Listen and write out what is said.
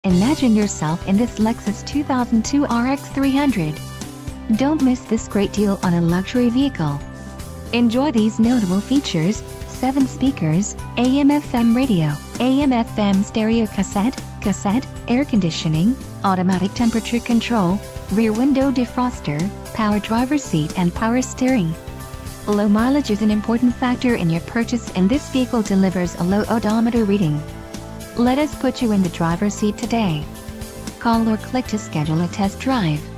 Imagine yourself in this Lexus 2002 RX 300. Don't miss this great deal on a luxury vehicle. Enjoy these notable features: 7 speakers, AM/FM radio, AM/FM stereo cassette, air conditioning, automatic temperature control, rear window defroster, power driver's seat and power steering. Low mileage is an important factor in your purchase, and this vehicle delivers a low odometer reading. Let us put you in the driver's seat today. Call or click to schedule a test drive.